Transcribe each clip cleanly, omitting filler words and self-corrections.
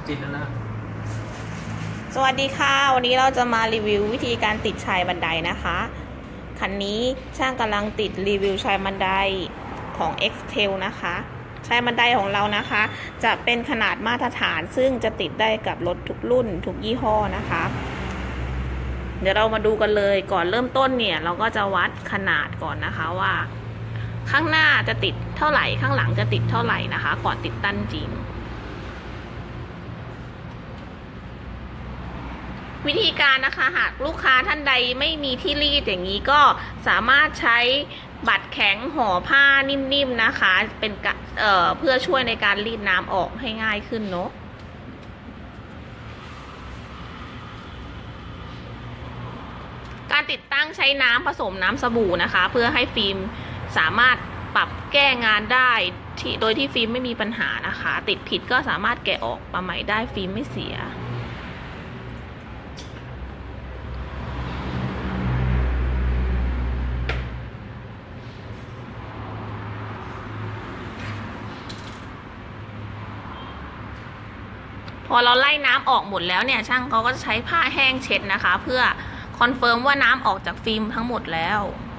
ติดแล้วนะสวัสดีค่ะวันนี้เราจะมารีวิววิธีการติดชายบันไดนะคะคันนี้ช่างกำลังติดรีวิวชายบันไดของ X-Tail นะคะชายบันไดของเรานะคะจะเป็นขนาดมาตรฐานซึ่งจะติดได้กับรถทุกรุ่นทุกยี่ห้อนะคะเดี๋ยวเรามาดูกันเลยก่อนเริ่มต้นเนี่ยเราก็จะวัดขนาดก่อนนะคะว่าข้างหน้าจะติดเท่าไหร่ข้างหลังจะติดเท่าไหร่นะคะก่อนติดตั้งจริงวิธีการนะคะหากลูกค้าท่านใดไม่มีที่รีดอย่างนี้ก็สามารถใช้บัตรแข็งห่อผ้านิ่มๆนะคะเป็นเพื่อช่วยในการรีดน้ำออกให้ง่ายขึ้นเนาะการติดตั้งใช้น้ำผสมน้ำสบู่นะคะเพื่อให้ฟิล์มสามารถปรับแก้งานได้โดยที่ฟิล์มไม่มีปัญหานะคะติดผิดก็สามารถแกะออกมาใหม่ได้ฟิล์มไม่เสียพอเราไล่น้ำออกหมดแล้วเนี่ยช่างเขาก็จะใช้ผ้าแห้งเช็ดนะคะเพื่อคอนเฟิร์มว่าน้ำออกจากฟิล์มทั้งหมดแล้ว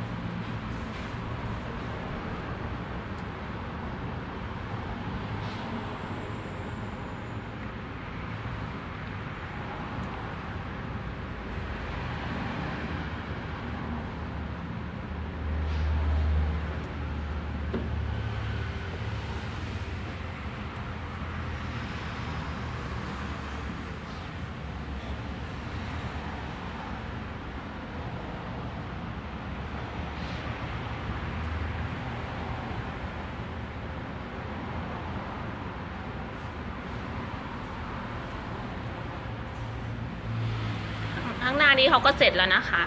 ข้างหน้านี้เขาก็เสร็จแล้วนะคะ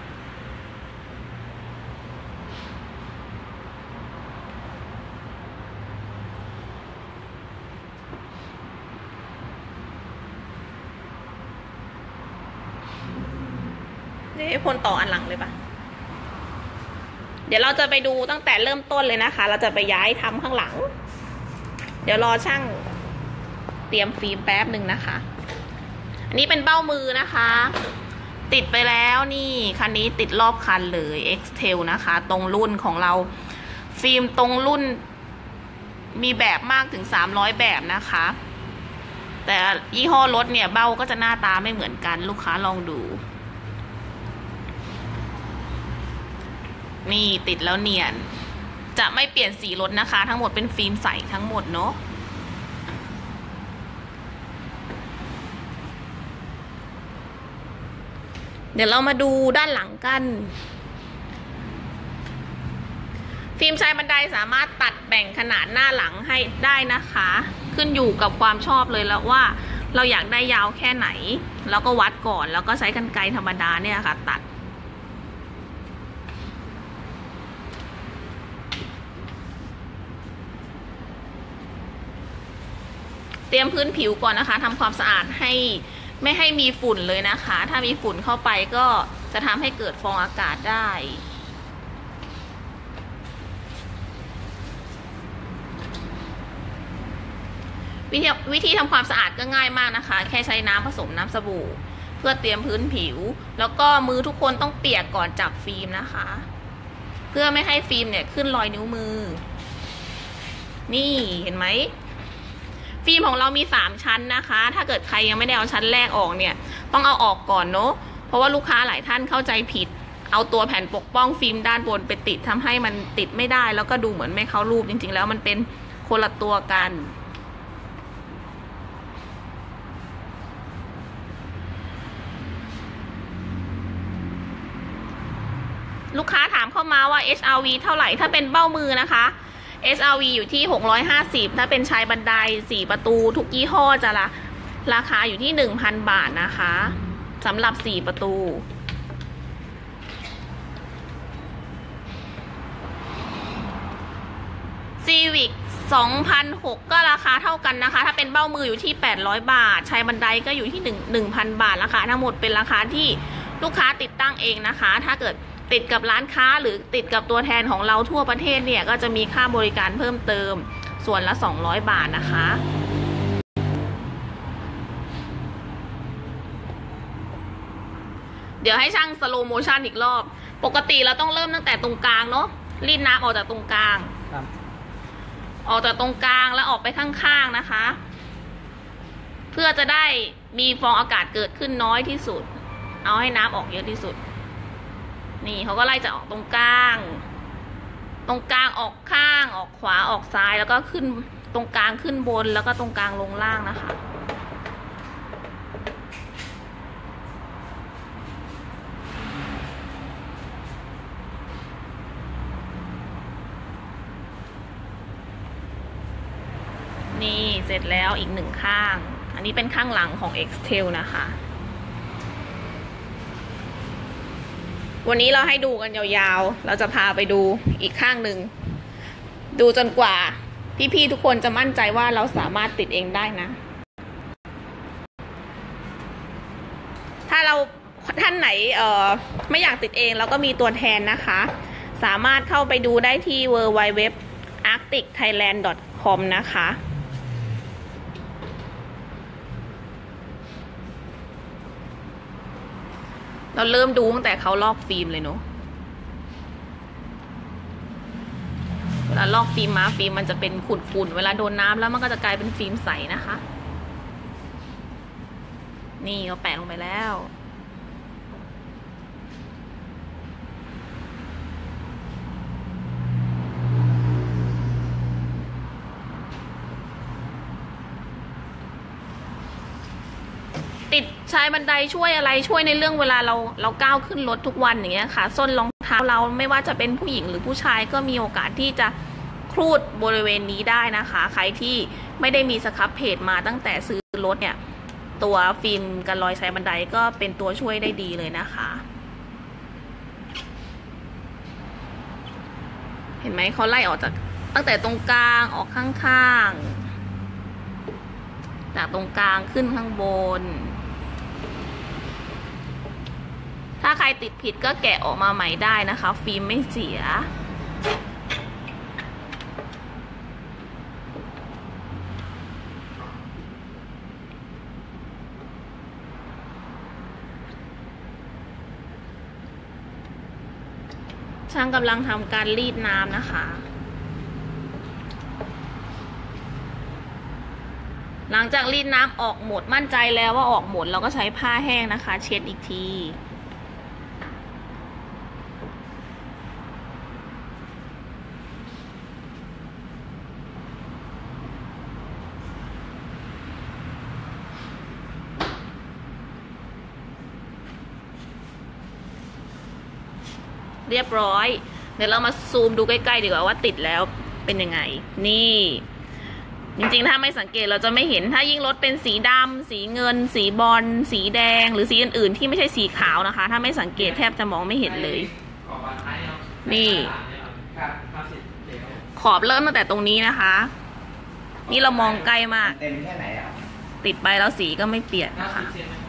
นี่พ่นต่ออันหลังเลยปะเดี๋ยวเราจะไปดูตั้งแต่เริ่มต้นเลยนะคะเราจะไปย้ายทำข้างหลังเดี๋ยวรอช่างเตรียมฟิล์มแป๊บหนึ่งนะคะอันนี้เป็นเบ้ามือนะคะติดไปแล้วนี่คันนี้ติดรอบคันเลย X-Tail นะคะตรงรุ่นของเราฟิล์มตรงรุ่นมีแบบมากถึง300แบบนะคะแต่ยี่ห้อรถเนี่ยเบ้าก็จะหน้าตาไม่เหมือนกันลูกค้าลองดูนี่ติดแล้วเนียนจะไม่เปลี่ยนสีรถนะคะทั้งหมดเป็นฟิล์มใสทั้งหมดเนาะเดี๋ยวเรามาดูด้านหลังกันฟิล์มชายบันไดสามารถตัดแบ่งขนาดหน้าหลังให้ได้นะคะขึ้นอยู่กับความชอบเลยแล้วว่าเราอยากได้ยาวแค่ไหนแล้วก็วัดก่อนแล้วก็ใช้กรรไกรธรรมดาเนี่ยค่ะตัดเตรียมพื้นผิวก่อนนะคะทำความสะอาดให้ไม่ให้มีฝุ่นเลยนะคะถ้ามีฝุ่นเข้าไปก็จะทำให้เกิดฟองอากาศได้วิธีทำความสะอาดก็ง่ายมากนะคะแค่ใช้น้ำผสมน้ำสบู่เพื่อเตรียมพื้นผิวแล้วก็มือทุกคนต้องเปียกก่อนจับฟิล์มนะคะเพื่อไม่ให้ฟิล์มเนี่ยขึ้นรอยนิ้วมือนี่เห็นไหมฟิล์มของเรามี3ชั้นนะคะถ้าเกิดใครยังไม่ได้เอาชั้นแรกออกเนี่ยต้องเอาออกก่อนเนาะเพราะว่าลูกค้าหลายท่านเข้าใจผิดเอาตัวแผ่นปกป้องฟิล์มด้านบนไปติดทำให้มันติดไม่ได้แล้วก็ดูเหมือนไม่เข้ารูปจริงๆแล้วมันเป็นคนละตัวกันลูกค้าถามเข้ามาว่า HRV เท่าไหร่ถ้าเป็นเบ้ามือนะคะ HRV อยู่ที่650ถ้าเป็นชายบันได4ประตูทุกยี่ห้อจะราคาอยู่ที่ 1,000 บาทนะคะสำหรับ4ประตูCivic 2,600ก็ราคาเท่ากันนะคะถ้าเป็นเบ้ามืออยู่ที่800บาทชายบันไดก็อยู่ที่1,000 บาทราคาทั้งหมดเป็นราคาที่ลูกค้าติดตั้งเองนะคะถ้าเกิด ติดกับร้านค้าหรือติดกับตัวแทนของเราทั่วประเทศเนี่ยก็จะมีค่าบริการเพิ่มเติมส่วนละ200 บาทนะคะดี๋ยวให้ช่างสโลโมชันอีกรอบปกติเราต้องเริ่มตั้งแต่ตรงกลางเนาะรีดน้ำออกจากตรงกลางออกจากตรงกลางแล้วออกไปข้างๆนะคะเพื่อจะได้มีฟองอากาศเกิดขึ้นน้อยที่สุดเอาให้น้ำออกเยอะที่สุดนี่เขาก็ไล่จะออกตรงกลางออกข้างออกขวาออกซ้ายแล้วก็ขึ้นตรงกลางขึ้นบนแล้วก็ตรงกลางลงล่างนะคะนี่เสร็จแล้วอีกหนึ่งข้างอันนี้เป็นข้างหลังของ X-Tail นะคะวันนี้เราให้ดูกันยาวๆเราจะพาไปดูอีกข้างหนึ่งดูจนกว่าพี่ๆทุกคนจะมั่นใจว่าเราสามารถติดเองได้นะถ้าเราท่านไหนไม่อยากติดเองเราก็มีตัวแทนนะคะสามารถเข้าไปดูได้ที่ www.arcticthailand.com นะคะเราเริ่มดูตั้งแต่เขาลอกฟิล์มเลยเนาะเวลาลอกฟิล์มมาฟิล์มมันจะเป็นขุ่นๆเวลาโดนน้ำแล้วมันก็จะกลายเป็นฟิล์มใสนะคะนี่เราแปะลงไปแล้วติดชายบันไดช่วยอะไรช่วยในเรื่องเวลาเราก้าวขึ้นรถทุกวันอย่างเงี้ยค่ะส้นรองเท้าเราไม่ว่าจะเป็นผู้หญิงหรือผู้ชายก็มีโอกาสที่จะครูดบริเวณนี้ได้นะคะใครที่ไม่ได้มีสครับเพจมาตั้งแต่ซื้อรถเนี่ยตัวฟิล์มกันรอยชายบันไดก็เป็นตัวช่วยได้ดีเลยนะคะเห็นไหมเขาไล่ออกจากตั้งแต่ตรงกลางออกข้างๆจากตรงกลางขึ้นข้างบนถ้าใครติดผิดก็แกะออกมาใหม่ได้นะคะฟิล์มไม่เสียช่างกำลังทำการรีดน้ำนะคะหลังจากรีดน้ำออกหมดมั่นใจแล้วว่าออกหมดเราก็ใช้ผ้าแห้งนะคะเช็ดอีกทีเรียบร้อยเดี๋ยวเรามาซูมดูใกล้ๆดีกว่าว่าติดแล้วเป็นยังไงนี่จริงๆถ้าไม่สังเกตเราจะไม่เห็นถ้ายิ่งรถเป็นสีดำสีเงินสีบอลสีแดงหรือสีอื่นๆที่ไม่ใช่สีขาวนะคะถ้าไม่สังเกตแทบจะมองไม่เห็นเลยนี่ขอบเริ่มตั้งแต่ตรงนี้นะคะนี่เรามองใกล้มากเต็มแค่ไหนอ่ะติดไปแล้วสีก็ไม่เปลี่ยนนะคะ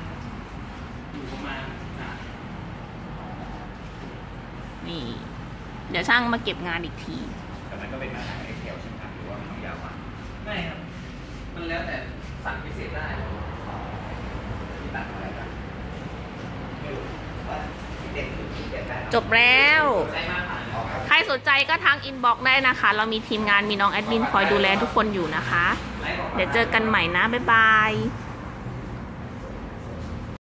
นี่เดี๋ยวช่างมาเก็บงานอีกทีแต่มันก็เป็นมาตรฐานExcelใช่ไหมครับหรือว่ามันต้องยาวกว่าไม่ครับมันแล้วแต่สั่งพิเศษได้ตัดอะไรกันจบแล้วใครสนใจก็ทักอินบ็อกซ์ได้นะคะเรามีทีมงานมีน้องแอดมินคอยดูแลทุกคนอยู่นะคะเดี๋ยวเจอกันใหม่นะบ๊ายบาย